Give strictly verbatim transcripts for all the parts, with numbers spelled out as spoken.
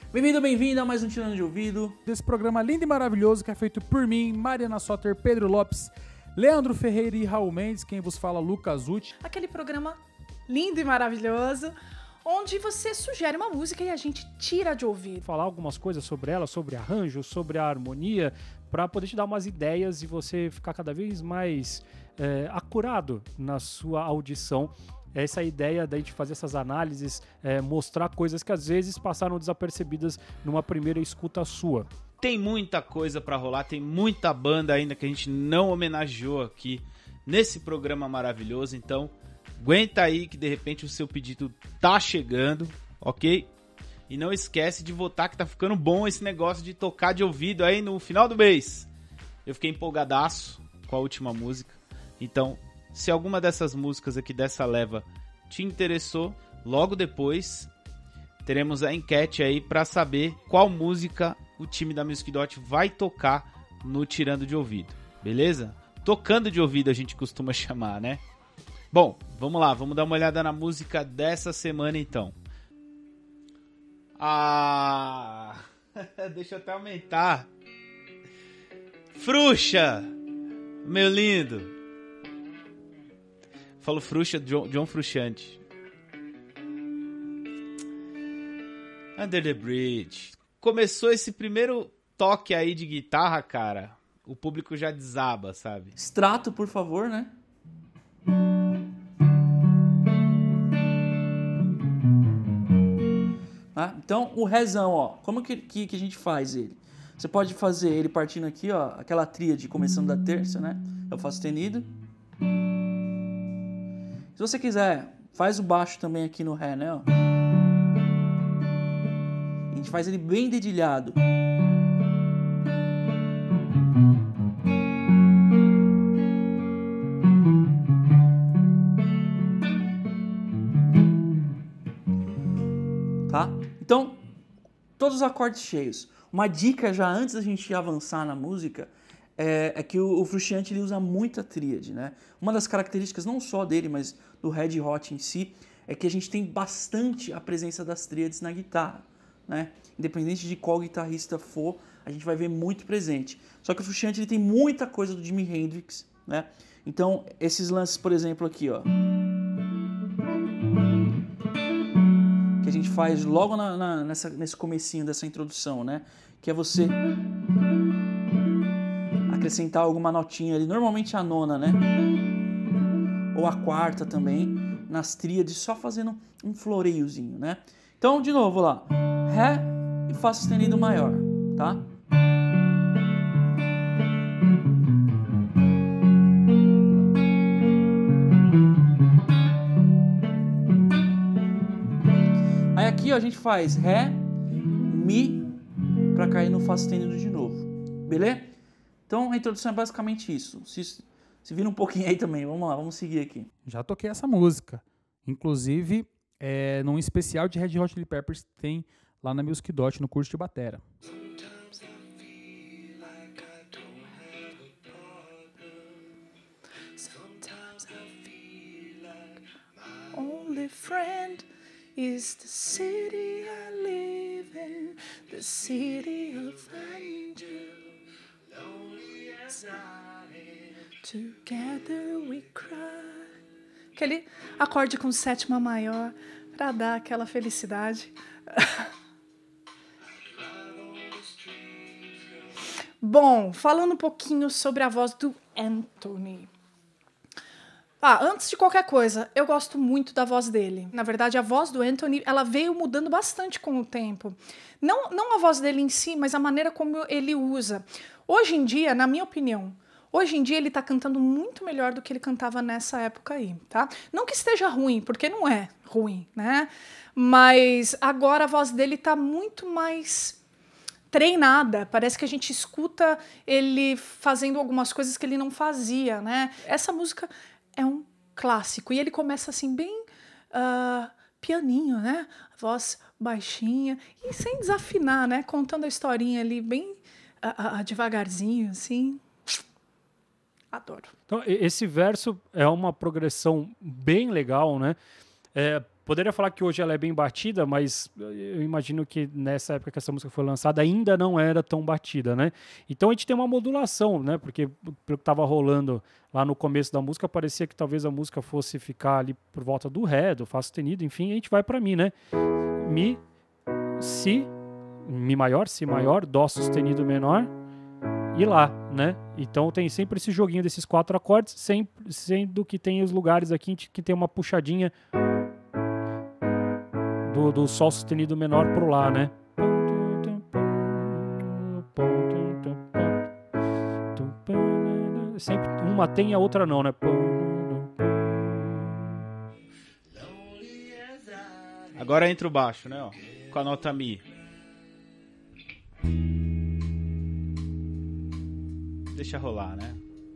Bem-vindo, bem-vinda a mais um Tirando de Ouvido. Desse programa lindo e maravilhoso que é feito por mim, Mariana Soter, Pedro Lopes, Leandro Ferreira e Raul Mendes, quem vos fala, Lucas Uti. Aquele programa lindo e maravilhoso, onde você sugere uma música e a gente tira de ouvido. Falar algumas coisas sobre ela, sobre arranjo, sobre a harmonia, para poder te dar umas ideias e você ficar cada vez mais é, acurado na sua audição. Essa é a ideia da gente fazer essas análises, é, mostrar coisas que às vezes passaram desapercebidas numa primeira escuta sua. Tem muita coisa pra rolar, tem muita banda ainda que a gente não homenageou aqui nesse programa maravilhoso, então aguenta aí que de repente o seu pedido tá chegando, ok? E não esquece de votar que tá ficando bom esse negócio de tocar de ouvido aí no final do mês. Eu fiquei empolgadaço com a última música, então se alguma dessas músicas aqui dessa leva te interessou, logo depois teremos a enquete aí pra saber qual música o time da Music Dot vai tocar no Tirando de Ouvido, beleza? Tocando de ouvido a gente costuma chamar, né? Bom, vamos lá, vamos dar uma olhada na música dessa semana então. Ah, deixa eu até aumentar. Fruxa, meu lindo. Falo Fruxa, John, John Frusciante. Under the Bridge. Começou esse primeiro toque aí de guitarra, cara. O público já desaba, sabe? Extrato, por favor, né? Ah, então, o rezão, ó. Como que, que, que a gente faz ele? Você pode fazer ele partindo aqui, ó. Aquela tríade começando da terça, né? É o Fá sustenido. Se você quiser, faz o baixo também aqui no Ré, né? Ó. A gente faz ele bem dedilhado. Tá? Então, todos os acordes cheios. Uma dica já antes da gente avançar na música é, é que o, o Frusciante ele usa muita tríade, né? Uma das características não só dele, mas do Red Hot em si, é que a gente tem bastante a presença das tríades na guitarra, né? Independente de qual guitarrista for, a gente vai ver muito presente. Só que o Frusciante ele tem muita coisa do Jimi Hendrix, né? Então, esses lances, por exemplo, aqui, ó, que a gente faz logo na, na, nessa, nesse comecinho dessa introdução, né? Que é você acrescentar alguma notinha ali, normalmente a nona, né? Ou a quarta também, nas tríades, só fazendo um floreiozinho, né? Então, de novo lá, Ré e Fá sustenido maior, tá? Aí aqui ó, a gente faz Ré, Mi, pra cair no Fá sustenido de novo, beleza? Então a introdução é basicamente isso. Se, se vira um pouquinho aí também, vamos lá, vamos seguir aqui. Já toquei essa música. Inclusive, é, num especial de Red Hot Chili Peppers que tem lá na Music Dot, no curso de batera. Only friend is the city I live in, the city of angels. Lonely as I am, together we cry. Aquele acorde com sétima maior para dar aquela felicidade. Bom, falando um pouquinho sobre a voz do Anthony. Ah, antes de qualquer coisa, eu gosto muito da voz dele. Na verdade, a voz do Anthony, ela veio mudando bastante com o tempo. Não, não a voz dele em si, mas a maneira como ele usa. Hoje em dia, na minha opinião, hoje em dia ele tá cantando muito melhor do que ele cantava nessa época aí, tá? Não que esteja ruim, porque não é ruim, né? Mas agora a voz dele tá muito mais treinada. Parece que a gente escuta ele fazendo algumas coisas que ele não fazia, né? Essa música é um clássico. E ele começa assim, bem uh, pianinho, né? Voz baixinha e sem desafinar, né? Contando a historinha ali bem uh, uh, devagarzinho, assim. Adoro. Então, esse verso é uma progressão bem legal, né? É, Poderia falar que hoje ela é bem batida, mas eu imagino que nessa época que essa música foi lançada ainda não era tão batida, né? Então a gente tem uma modulação, né? Porque pelo que estava rolando lá no começo da música, parecia que talvez a música fosse ficar ali por volta do Ré, do Fá sustenido, enfim, a gente vai para Mi, né? Mi, Si, Mi maior, Si maior, Dó sustenido menor e Lá, né? Então tem sempre esse joguinho desses quatro acordes, sempre, sendo que tem os lugares aqui que tem uma puxadinha do, do Sol sustenido menor pro Lá, né? Sempre uma tem e a outra não, né? Agora entra o baixo, né? Ó, com a nota Mi. Deixa rolar, né?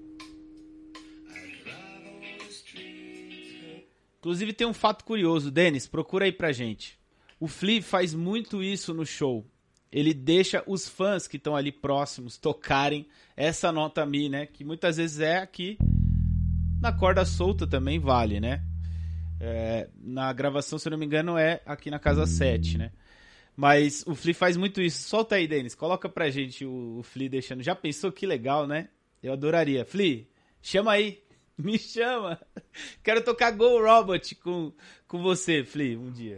Inclusive tem um fato curioso, Denis, procura aí pra gente. O Flea faz muito isso no show. Ele deixa os fãs que estão ali próximos tocarem essa nota Mi, né? Que muitas vezes é aqui na corda solta também vale, né? É, na gravação, se eu não me engano, é aqui na casa sete, né? Mas o Flea faz muito isso. Solta aí, Denis. Coloca pra gente o, o Flea deixando. Já pensou que legal, né? Eu adoraria. Flea, chama aí. Me chama. Quero tocar Go Robot com, com você, Flea, um dia.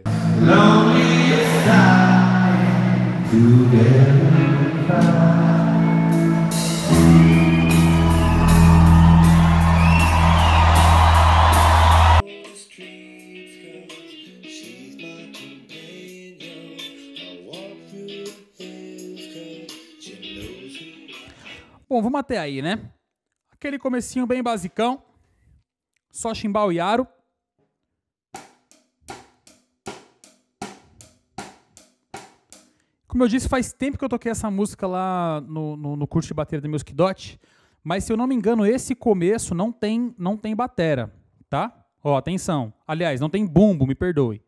Bom, vamos até aí, né? Aquele comecinho bem basicão. Só chimbal e aro. Como eu disse, faz tempo que eu toquei essa música lá no, no, no curso de bateria da Music Dot. Mas se eu não me engano, esse começo não tem, não tem batera, tá? Ó, atenção. Aliás, não tem bumbo, me perdoe.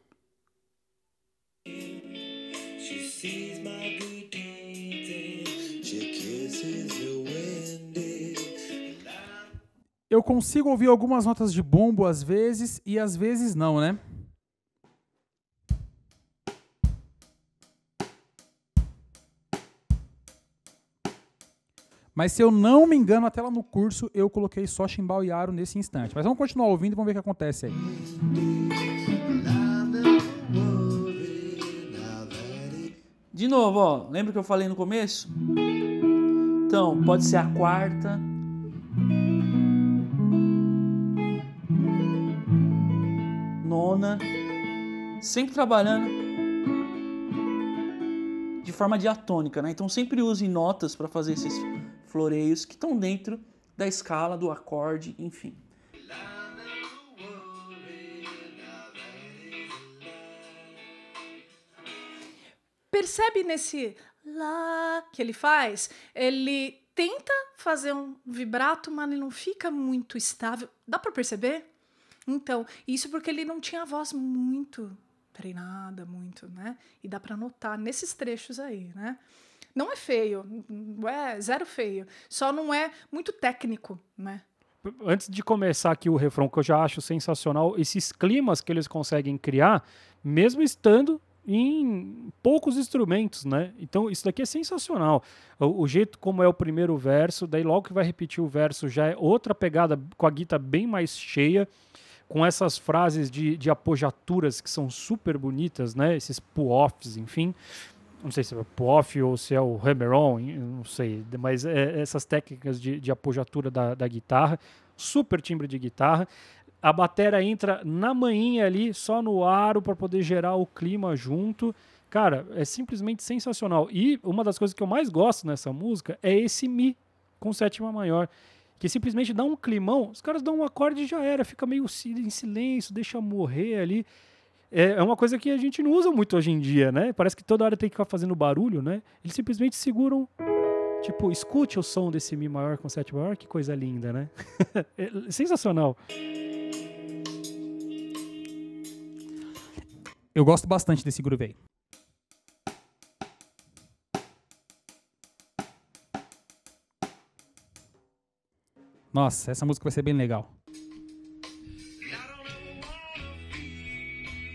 Eu consigo ouvir algumas notas de bumbo às vezes e às vezes não, né? Mas se eu não me engano, até lá no curso eu coloquei só chimbal e aro nesse instante. Mas vamos continuar ouvindo e vamos ver o que acontece aí. De novo, ó, lembra que eu falei no começo? Então, pode ser a quarta, nona, sempre trabalhando de forma diatônica, né? Então sempre use notas para fazer esses floreios que estão dentro da escala, do acorde, enfim. Percebe nesse lá que ele faz? Ele tenta fazer um vibrato, mas ele não fica muito estável. Dá para perceber? Então, isso porque ele não tinha a voz muito treinada, muito, né? E dá para notar nesses trechos aí, né? Não é feio, não é zero feio, só não é muito técnico, né? Antes de começar aqui o refrão, que eu já acho sensacional, esses climas que eles conseguem criar, mesmo estando em poucos instrumentos, né? Então isso daqui é sensacional. O, o jeito como é o primeiro verso, daí logo que vai repetir o verso já é outra pegada, com a guitarra bem mais cheia, com essas frases de, de apojaturas que são super bonitas, né? Esses pull-offs, enfim. Não sei se é pull-off ou se é o hammer-on, não sei. Mas é, essas técnicas de, de apojatura da, da guitarra, super timbre de guitarra. A bateria entra na manhinha ali, só no aro, para poder gerar o clima junto. Cara, é simplesmente sensacional. E uma das coisas que eu mais gosto nessa música é esse Mi com sétima maior, que simplesmente dá um climão, os caras dão um acorde e já era, fica meio em silêncio, deixa morrer ali. É uma coisa que a gente não usa muito hoje em dia, né? Parece que toda hora tem que ficar fazendo barulho, né? Eles simplesmente seguram, tipo, escute o som desse Mi maior com sétima maior, que coisa linda, né? É sensacional. Eu gosto bastante desse groove aí. Nossa, essa música vai ser bem legal.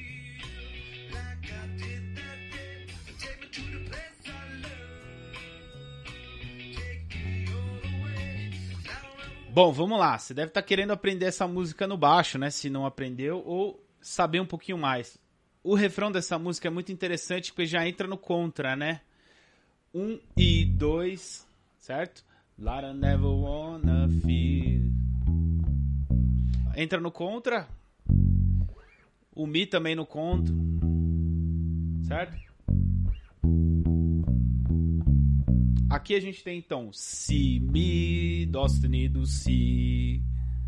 Bom, vamos lá. Você deve estar querendo aprender essa música no baixo, né? Se não aprendeu, ou saber um pouquinho mais. O refrão dessa música é muito interessante porque já entra no contra, né? Um e dois, certo? Lot I never wanna feel. Entra no contra. O Mi também no contra. Certo? Aqui a gente tem então Si, Mi, Dó sustenido, Si.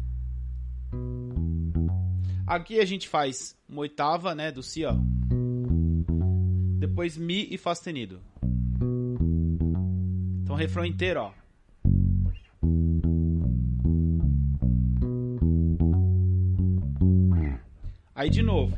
Aqui a gente faz uma oitava, né, do Si, ó. Depois Mi e Fá sustenido. Então refrão inteiro, ó. Aí de novo.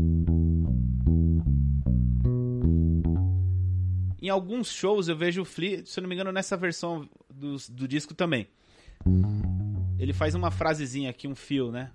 Em alguns shows eu vejo o Flea, se eu não me engano, nessa versão do, do disco também. Ele faz uma frasezinha aqui, um fio, né?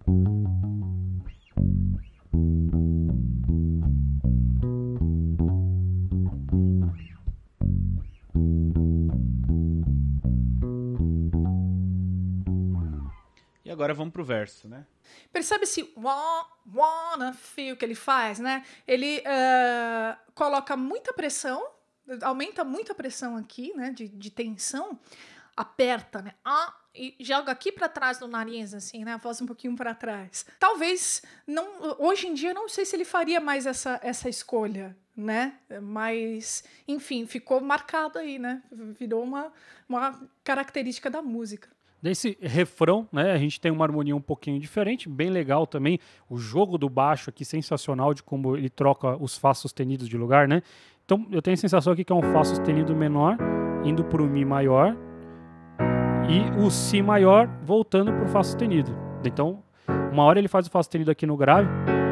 E agora vamos pro verso, né? Percebe esse wa- wanna feel que ele faz, né? Ele uh, coloca muita pressão, aumenta muito a pressão aqui, né? De, de tensão, aperta, né? Ah, e joga aqui para trás do nariz, assim, né? A voz um pouquinho para trás. Talvez, não, hoje em dia, não sei se ele faria mais essa, essa escolha, né? Mas, enfim, ficou marcado aí, né? Virou uma, uma característica da música. Nesse refrão, né, a gente tem uma harmonia um pouquinho diferente, bem legal também. O jogo do baixo aqui, sensacional de como ele troca os Fá sustenidos de lugar, né? Então, eu tenho a sensação aqui que é um Fá sustenido menor, indo para o Mi maior, e o Si maior voltando para o Fá sustenido. Então, uma hora ele faz o Fá sustenido aqui no grave,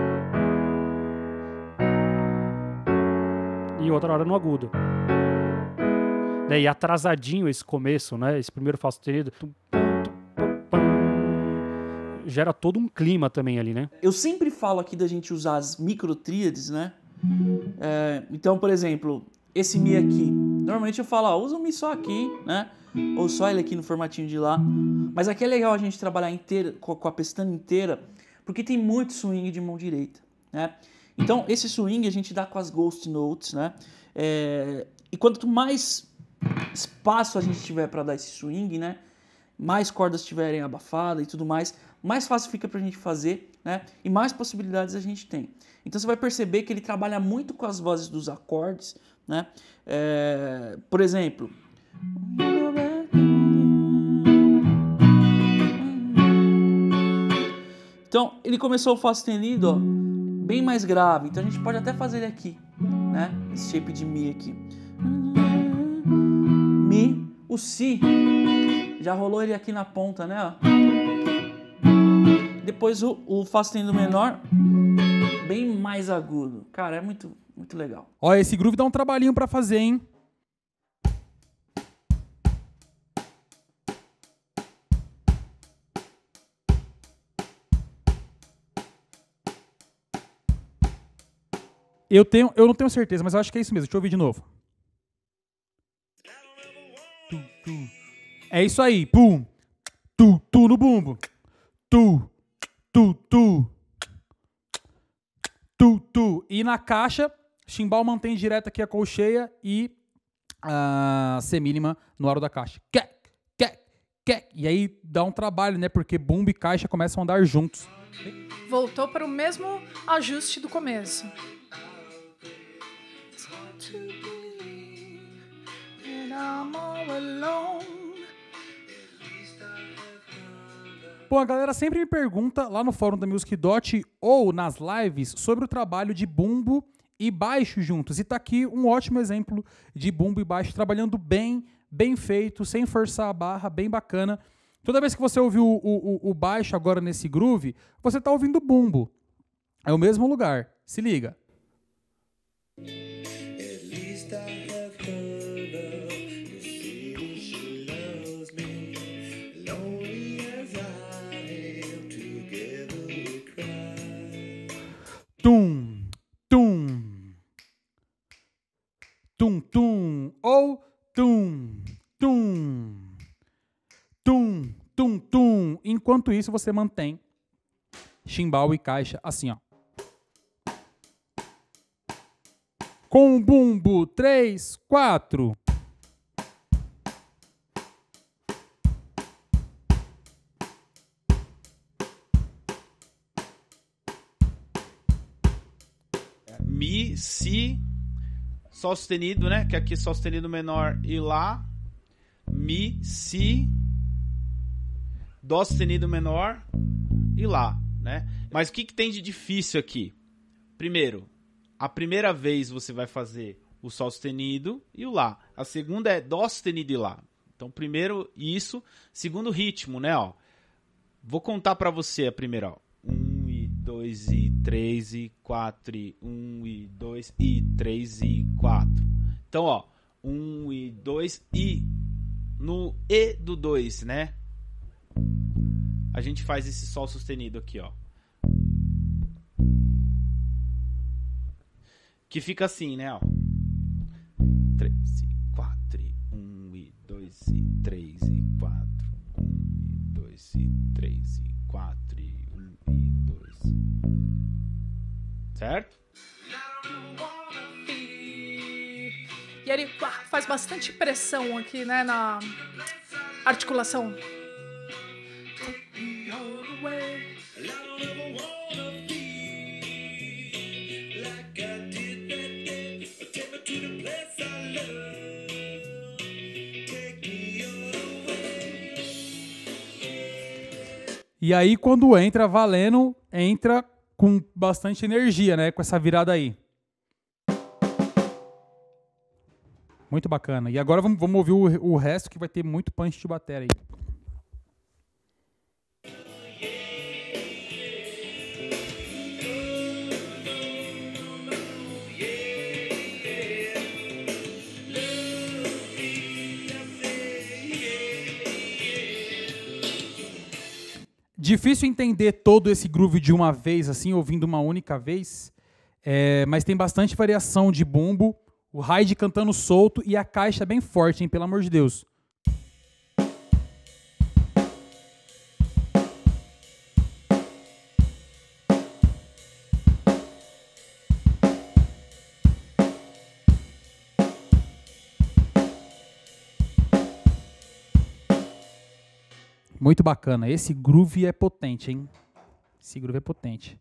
e outra hora no agudo. Né, e atrasadinho esse começo, né? Esse primeiro Fá sustenido gera todo um clima também ali, né? Eu sempre falo aqui da gente usar as microtríades, né? É, então, por exemplo, esse Mi aqui. Normalmente eu falo, ó, usa o Mi só aqui, né? Ou só ele aqui no formatinho de Lá. Mas aqui é legal a gente trabalhar inteira, com a pestana inteira, porque tem muito swing de mão direita, né? Então, esse swing a gente dá com as ghost notes, né? É, e quanto mais espaço a gente tiver para dar esse swing, né? Mais cordas estiverem abafadas e tudo mais, mais fácil fica pra gente fazer, né? E mais possibilidades a gente tem. Então você vai perceber que ele trabalha muito com as vozes dos acordes, né? É, por exemplo, então ele começou o Fá sustenido, ó, bem mais grave. Então a gente pode até fazer ele aqui, né? Esse shape de Mi aqui. Mi, o Si já rolou ele aqui na ponta, né? Ó. Depois o, o Fá sustenido menor, bem mais agudo. Cara, é muito, muito legal. Ó, esse groove dá um trabalhinho pra fazer, hein? Eu, tenho, eu não tenho certeza, mas eu acho que é isso mesmo. Deixa eu ouvir de novo. É isso aí. Pum. Tu, tu no bumbo. Tu, tu, tu. Tu, tu. E na caixa, chimbal mantém direto aqui a colcheia e a semínima no aro da caixa. Quer, quer, quer. E aí dá um trabalho, né? Porque bumbo e caixa começam a andar juntos. Voltou para o mesmo ajuste do começo. Bom, a galera sempre me pergunta lá no fórum da Music Dot ou nas lives sobre o trabalho de bumbo e baixo juntos. E tá aqui um ótimo exemplo de bumbo e baixo trabalhando bem, bem feito, sem forçar a barra, bem bacana. Toda vez que você ouvir o, o, o baixo agora nesse groove, você tá ouvindo o bumbo. É o mesmo lugar. Se liga. Tum, tum, tum, tum, ou tum, tum, tum, tum, tum. Enquanto isso, você mantém chimbal e caixa assim, ó. Com bumbo, três, quatro. Mi, Si, Sol sustenido, né? Que aqui é Sol sustenido menor e Lá. Mi, Si, Dó sustenido menor e Lá, né? Mas o que, que tem de difícil aqui? Primeiro, a primeira vez você vai fazer o Sol sustenido e o Lá. A segunda é Dó sustenido e Lá. Então, primeiro isso. Segundo, ritmo, né? Ó, vou contar pra você a primeira, ó. Um e dois e três e quatro e um e dois e três e quatro. Então, ó, um e dois e no E do dois, né? A gente faz esse Sol sustenido aqui, ó. Que fica assim, né, ó. três e quatro e um e dois e três e quatro. um e dois e três e quatro e um e dois. Certo? E ele ah, faz bastante pressão aqui, né, na articulação. E aí, quando entra valendo, entra com bastante energia, né? Com essa virada aí. Muito bacana. E agora vamos, vamos ouvir o, o resto, que vai ter muito punch de bateria aí. Difícil entender todo esse groove de uma vez, assim, ouvindo uma única vez, é, mas tem bastante variação de bumbo, o Hyde cantando solto e a caixa bem forte, hein, pelo amor de Deus. Muito bacana. Esse groove é potente, hein? Esse groove é potente.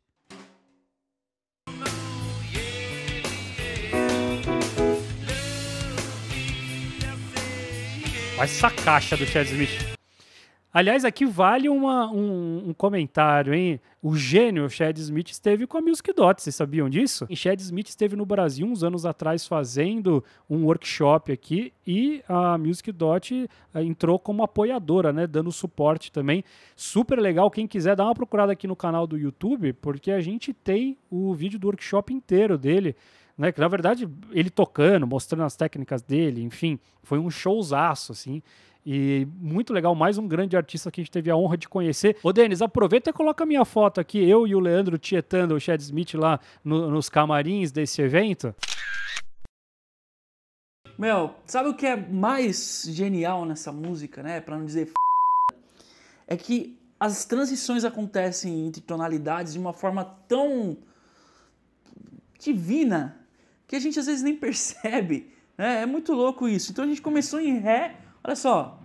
Olha essa caixa do Chad Smith. Aliás, aqui vale uma, um, um comentário, hein? O gênio Chad Smith esteve com a Music Dot, vocês sabiam disso? E Chad Smith esteve no Brasil uns anos atrás fazendo um workshop aqui e a Music Dot entrou como apoiadora, né? Dando suporte também. Super legal, quem quiser dar uma procurada aqui no canal do YouTube, porque a gente tem o vídeo do workshop inteiro dele, né? Que na verdade ele tocando, mostrando as técnicas dele, enfim, foi um showzaço, assim. E muito legal, mais um grande artista que a gente teve a honra de conhecer. Ô, Denis, aproveita e coloca a minha foto aqui, eu e o Leandro tietando o Chad Smith lá no, nos camarins desse evento. Meu, sabe o que é mais genial nessa música, né? Pra não dizer f... é que as transições acontecem entre tonalidades de uma forma tão divina que a gente às vezes nem percebe, né? É muito louco isso. Então a gente começou em Ré. Olha só,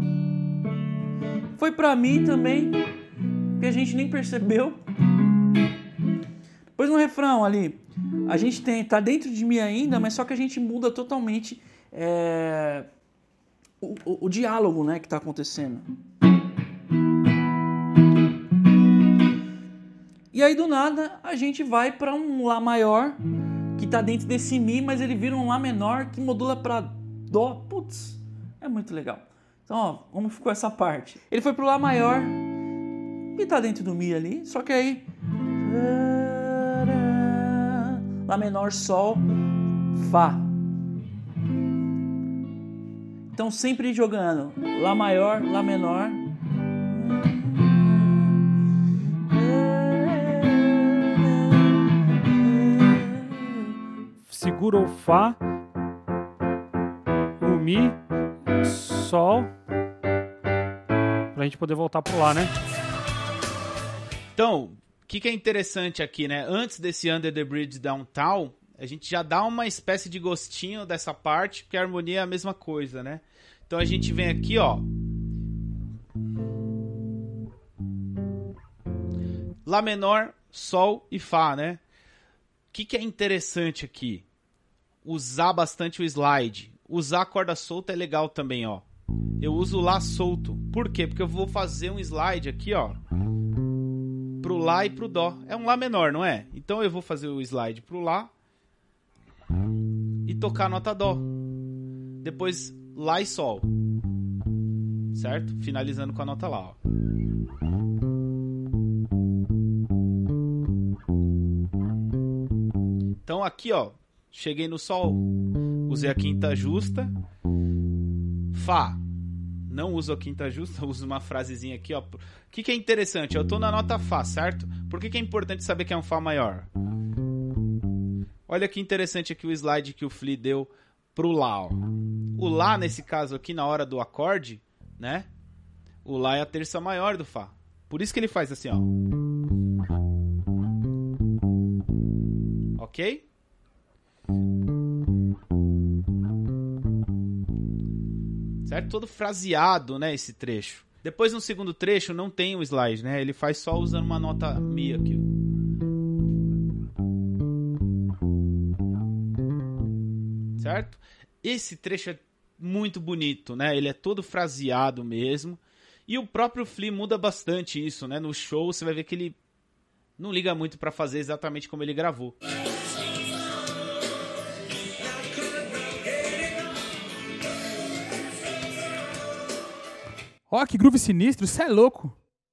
foi pra mim também, que a gente nem percebeu. Depois no refrão ali, a gente tem, tá dentro de mim ainda, mas só que a gente muda totalmente é, o, o, o diálogo, né, que tá acontecendo. E aí do nada a gente vai pra um Lá maior, que tá dentro desse Mi, mas ele vira um Lá menor que modula pra Dó. Putz. É muito legal. Então, ó, como ficou essa parte? Ele foi pro Lá maior, e tá dentro do Mi ali, só que aí... Lá menor, Sol, Fá. Então, sempre jogando Lá maior, Lá menor. Segura o Fá, o Mi, Sol, pra gente poder voltar pro Lá, né? Então, o que, que é interessante aqui, né? Antes desse Under the Bridge Downtown, a gente já dá uma espécie de gostinho dessa parte, porque a harmonia é a mesma coisa, né? Então a gente vem aqui, ó. Lá menor, Sol e Fá, né? O que, que é interessante aqui? Usar bastante o slide. Usar a corda solta é legal também, ó. Eu uso o Lá solto. Por quê? Porque eu vou fazer um slide aqui, ó. Pro Lá e pro Dó. É um Lá menor, não é? Então eu vou fazer o slide pro Lá e tocar a nota Dó. Depois Lá e Sol. Certo? Finalizando com a nota Lá, ó. Então aqui, ó, cheguei no Sol, usei a quinta justa. Fá, não uso a quinta justa, uso uma frasezinha aqui, ó. O que, que é interessante? Eu tô na nota Fá, certo? Por que, que é importante saber que é um Fá maior? Olha que interessante aqui o slide que o Flea deu pro Lá, ó. O Lá, nesse caso aqui, na hora do acorde, né? O Lá é a terça maior do Fá. Por isso que ele faz assim, ó. Ok? Certo? Todo fraseado, né, esse trecho. Depois no segundo trecho não tem o slide, né? Ele faz só usando uma nota Mi aqui. Certo? Esse trecho é muito bonito, né? Ele é todo fraseado mesmo. E o próprio Flea muda bastante isso, né? No show você vai ver que ele não liga muito pra fazer exatamente como ele gravou. Ó, que groove sinistro, isso é louco.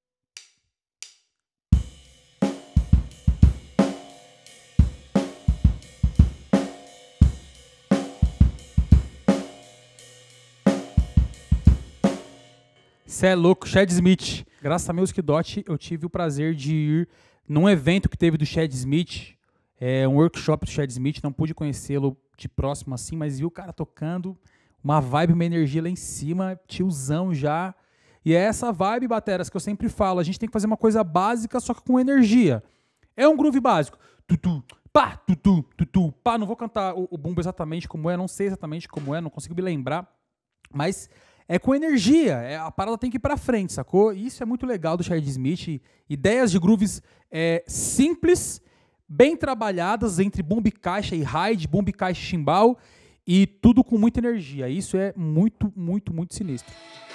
Isso é louco, Chad Smith. Graças a Music Dot, eu tive o prazer de ir num evento que teve do Chad Smith, é, um workshop do Chad Smith, não pude conhecê-lo de próximo assim, mas vi o cara tocando, uma vibe, uma energia lá em cima, tiozão já. E é essa vibe, bateras, que eu sempre falo. A gente tem que fazer uma coisa básica, só que com energia. É um groove básico. Tutu, pá, tutu, tutu, pá. Não vou cantar o, o bumbo exatamente como é, não sei exatamente como é, não consigo me lembrar. Mas é com energia. É, a parada tem que ir pra frente, sacou? E isso é muito legal do Chad Smith. Ideias de grooves é, simples, bem trabalhadas entre bumbo e caixa e ride, bumbo e caixa e chimbal. E tudo com muita energia. Isso é muito, muito, muito sinistro.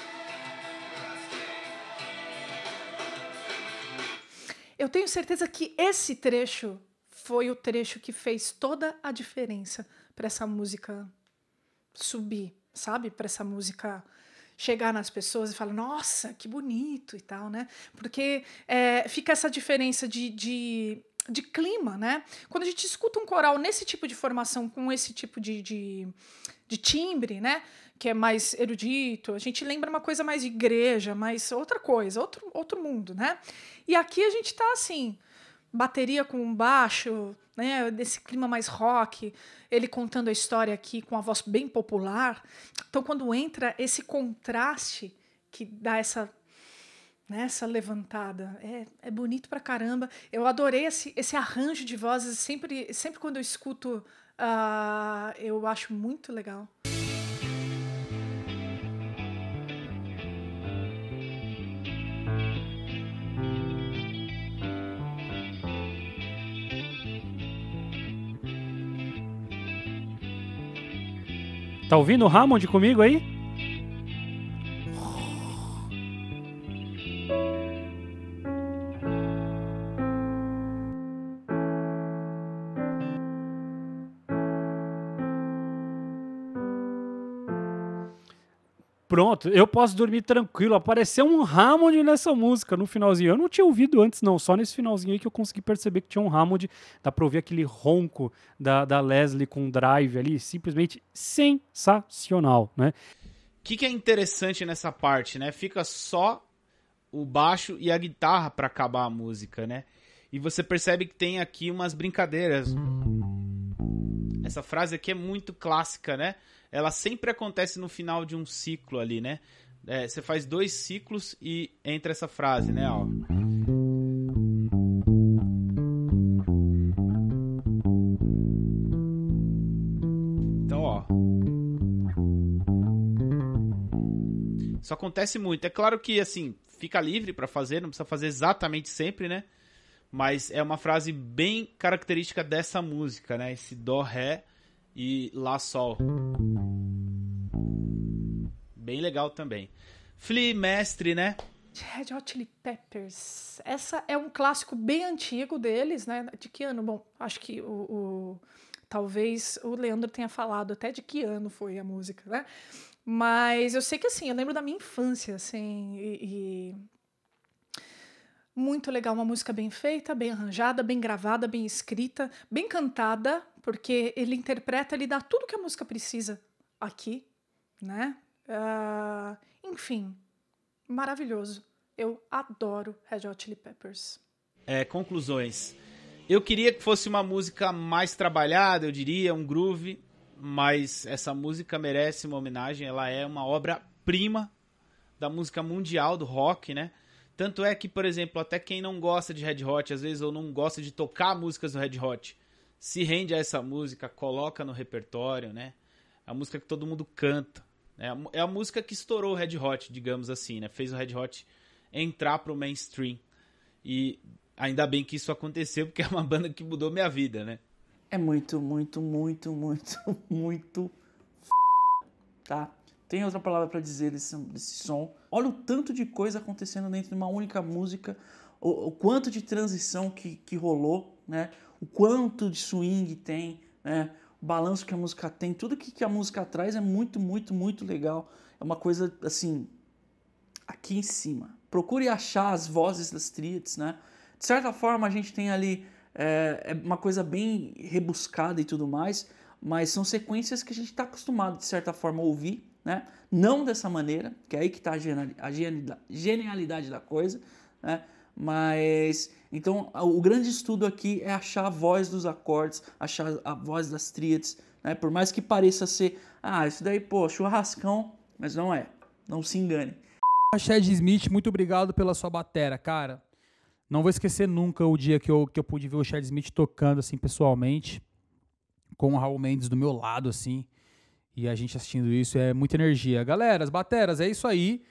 Eu tenho certeza que esse trecho foi o trecho que fez toda a diferença para essa música subir, sabe? Para essa música chegar nas pessoas e falar, nossa, que bonito e tal, né? Porque é, fica essa diferença de, de, de clima, né? Quando a gente escuta um coral nesse tipo de formação, com esse tipo de, de, de timbre, né? Que é mais erudito, a gente lembra uma coisa mais de igreja, mais outra coisa, outro, outro mundo, né? E aqui a gente tá assim, bateria com baixo, né? Desse clima mais rock, ele contando a história aqui com a voz bem popular. Então, quando entra esse contraste que dá essa, né, essa levantada, é, é bonito pra caramba. Eu adorei esse, esse arranjo de vozes, sempre, sempre quando eu escuto, uh, eu acho muito legal. Tá ouvindo o Hammond comigo aí? Pronto, eu posso dormir tranquilo. Apareceu um Hammond nessa música no finalzinho. Eu não tinha ouvido antes, não. Só nesse finalzinho aí que eu consegui perceber que tinha um Hammond. Dá pra ouvir aquele ronco da, da Leslie com drive ali. Simplesmente sensacional, né? O que, que é interessante nessa parte, né? Fica só o baixo e a guitarra pra acabar a música, né? E você percebe que tem aqui umas brincadeiras. Essa frase aqui é muito clássica, né? Ela sempre acontece no final de um ciclo ali, né? É, você faz dois ciclos e entra essa frase, né? Ó. Isso acontece muito. É claro que, assim, fica livre pra fazer, não precisa fazer exatamente sempre, né? Mas é uma frase bem característica dessa música, né? Esse dó, ré e lá, sol. Bem legal também. Flea, mestre, né? Red Hot Chili Peppers. Essa é um clássico bem antigo deles, né? De que ano? Bom, acho que o, o talvez o Leandro tenha falado até de que ano foi a música, né? Mas eu sei que, assim, eu lembro da minha infância, assim, e... e... muito legal, uma música bem feita, bem arranjada, bem gravada, bem escrita, bem cantada, porque ele interpreta, ele dá tudo que a música precisa aqui, né? Uh, enfim, maravilhoso. Eu adoro Red Hot Chili Peppers. É, conclusões. Eu queria que fosse uma música mais trabalhada, eu diria, um groove, mas essa música merece uma homenagem, ela é uma obra-prima da música mundial, do rock, né? Tanto é que, por exemplo, até quem não gosta de Red Hot, às vezes, ou não gosta de tocar músicas do Red Hot, se rende a essa música, coloca no repertório, né? A música que todo mundo canta. É a música que estourou o Red Hot, digamos assim, né? Fez o Red Hot entrar pro mainstream. E ainda bem que isso aconteceu, porque é uma banda que mudou minha vida, né? É muito, muito, muito, muito, muito f... tá? Tem outra palavra pra dizer desse, desse som. Olha o tanto de coisa acontecendo dentro de uma única música, o, o quanto de transição que, que rolou, né? O quanto de swing tem, né? O balanço que a música tem, tudo que, que a música traz é muito, muito, muito legal. É uma coisa, assim, aqui em cima. Procure achar as vozes das tríades, né? De certa forma, a gente tem ali é, é uma coisa bem rebuscada e tudo mais, mas são sequências que a gente está acostumado, de certa forma, a ouvir, né? Não dessa maneira, que é aí que está a genialidade da coisa, né? Mas, então, o grande estudo aqui é achar a voz dos acordes, achar a voz das tríades, né? Por mais que pareça ser, ah, isso daí, pô, churrascão, mas não é, não se engane. Chad Smith, muito obrigado pela sua batera, cara. Não vou esquecer nunca o dia que eu, que eu pude ver o Chad Smith tocando, assim, pessoalmente, com o Raul Mendes do meu lado, assim, e a gente assistindo isso, é muita energia. Galera, as bateras, é isso aí.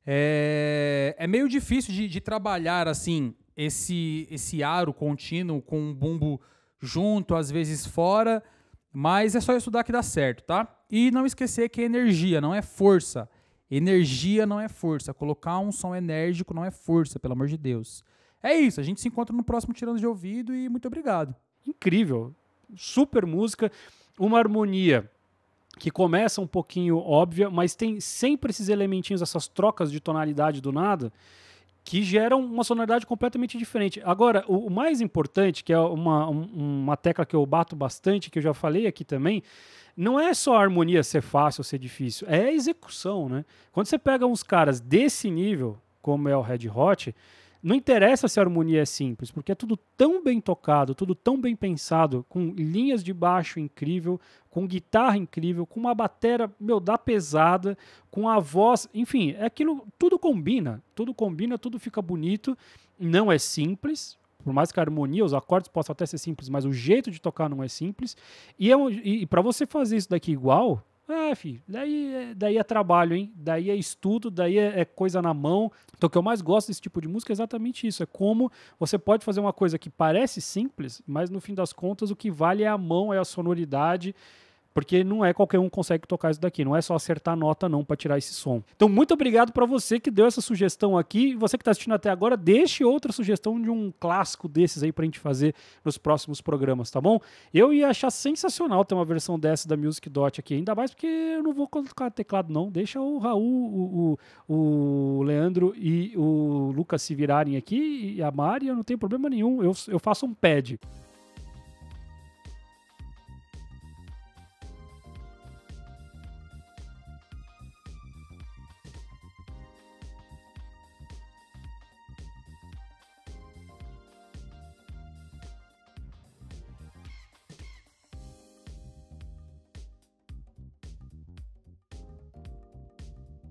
É, é meio difícil de, de trabalhar, assim, esse, esse aro contínuo com um bumbo junto, às vezes fora, mas é só estudar que dá certo, tá? E não esquecer que é energia, não é força. Energia não é força. Colocar um som enérgico não é força, pelo amor de Deus. É isso, a gente se encontra no próximo Tirando de Ouvido e muito obrigado. Incrível, super música, uma harmonia que começa um pouquinho óbvia, mas tem sempre esses elementinhos, essas trocas de tonalidade do nada, que geram uma sonoridade completamente diferente. Agora, o, o mais importante, que é uma, um, uma tecla que eu bato bastante, que eu já falei aqui também, não é só a harmonia ser fácil ou ser difícil, é a execução, né? Quando você pega uns caras desse nível, como é o Red Hot, não interessa se a harmonia é simples, porque é tudo tão bem tocado, tudo tão bem pensado, com linhas de baixo incrível, com guitarra incrível, com uma batera, meu, da pesada, com a voz, enfim, é aquilo, tudo combina, tudo combina, tudo fica bonito, não é simples, por mais que a harmonia, os acordes possam até ser simples, mas o jeito de tocar não é simples, e, é um, e, e para você fazer isso daqui igual, ah, filho, daí, é, daí é trabalho, hein? Daí é estudo, daí é, é coisa na mão. Então, o que eu mais gosto desse tipo de música é exatamente isso. É como você pode fazer uma coisa que parece simples, mas no fim das contas o que vale é a mão, é a sonoridade, porque não é qualquer um que consegue tocar isso daqui. Não é só acertar a nota, não, para tirar esse som. Então, muito obrigado para você que deu essa sugestão aqui. Você que está assistindo até agora, deixe outra sugestão de um clássico desses aí pra gente fazer nos próximos programas, tá bom? Eu ia achar sensacional ter uma versão dessa da Music Dot aqui, ainda mais porque eu não vou colocar teclado, não. Deixa o Raul, o, o, o Leandro e o Lucas se virarem aqui, e a Mari, eu não tenho problema nenhum. Eu, eu faço um pad.